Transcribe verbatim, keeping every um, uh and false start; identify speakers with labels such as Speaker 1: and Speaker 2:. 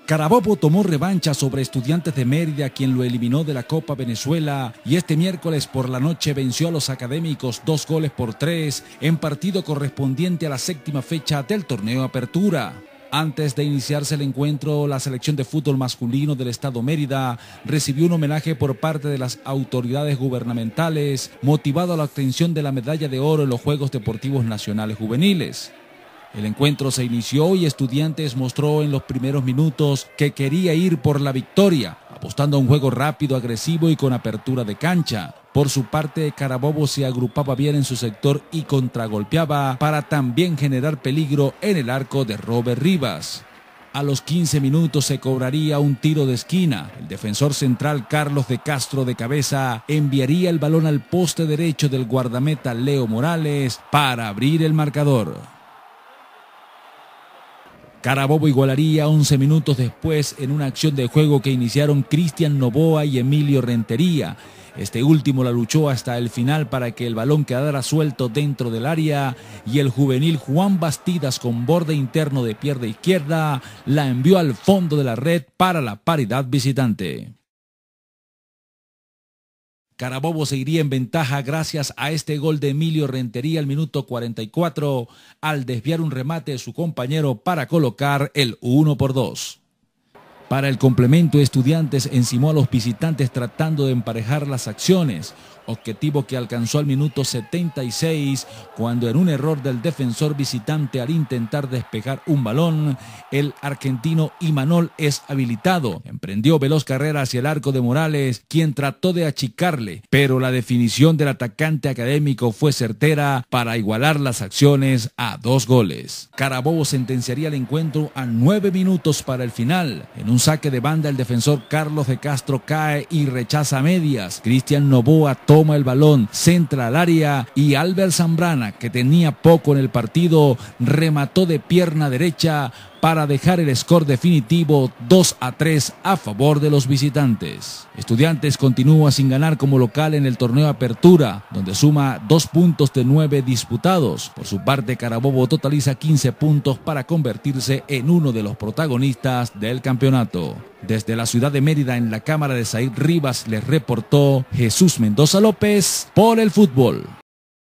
Speaker 1: Carabobo tomó revancha sobre Estudiantes de Mérida, quien lo eliminó de la Copa Venezuela, y este miércoles por la noche venció a los académicos dos goles por tres en partido correspondiente a la séptima fecha del torneo Apertura. Antes de iniciarse el encuentro, la selección de fútbol masculino del estado Mérida recibió un homenaje por parte de las autoridades gubernamentales, motivado a la obtención de la medalla de oro en los Juegos Deportivos Nacionales Juveniles. El encuentro se inició y Estudiantes mostró en los primeros minutos que quería ir por la victoria, apostando a un juego rápido, agresivo y con apertura de cancha. Por su parte, Carabobo se agrupaba bien en su sector y contragolpeaba para también generar peligro en el arco de Robert Rivas. A los quince minutos se cobraría un tiro de esquina. El defensor central Carlos de Castro de cabeza enviaría el balón al poste derecho del guardameta Leo Morales para abrir el marcador. Carabobo igualaría once minutos después en una acción de juego que iniciaron Cristian Novoa y Emilio Rentería. Este último la luchó hasta el final para que el balón quedara suelto dentro del área y el juvenil Juan Bastidas, con borde interno de pierna izquierda, la envió al fondo de la red para la paridad visitante. Carabobo seguiría en ventaja gracias a este gol de Emilio Rentería al minuto cuarenta y cuatro, al desviar un remate de su compañero para colocar el uno por dos. Para el complemento, Estudiantes encimó a los visitantes tratando de emparejar las acciones, objetivo que alcanzó al minuto setenta y seis, cuando en un error del defensor visitante al intentar despejar un balón, el argentino Imanol es habilitado. Emprendió veloz carrera hacia el arco de Morales, quien trató de achicarle, pero la definición del atacante académico fue certera para igualar las acciones a dos goles. Carabobo sentenciaría el encuentro a nueve minutos para el final. En un saque de banda, el defensor Carlos de Castro cae y rechaza medias. Cristian Novoa toma el balón, centra al área y Albert Zambrana, que tenía poco en el partido, remató de pierna derecha para dejar el score definitivo dos a tres a favor de los visitantes. Estudiantes continúa sin ganar como local en el torneo Apertura, donde suma dos puntos de nueve disputados. Por su parte, Carabobo totaliza quince puntos para convertirse en uno de los protagonistas del campeonato. Desde la ciudad de Mérida, en la cámara de Said Rivas, les reportó Jesús Mendoza López por el fútbol.